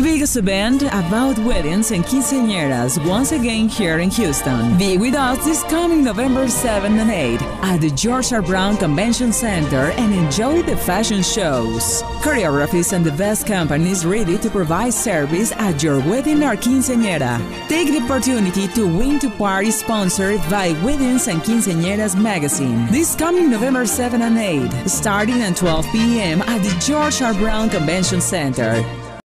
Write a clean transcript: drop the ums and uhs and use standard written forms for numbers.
The biggest event about weddings and quinceañeras once again here in Houston. Be with us this coming November 7 and 8 at the George R. Brown Convention Center and enjoy the fashion shows, choreographies, and the best companies ready to provide service at your wedding or quinceañera. Take the opportunity to win to party sponsored by Weddings and Quinceañeras magazine this coming November 7 and 8, starting at 12 p.m. at the George R. Brown Convention Center.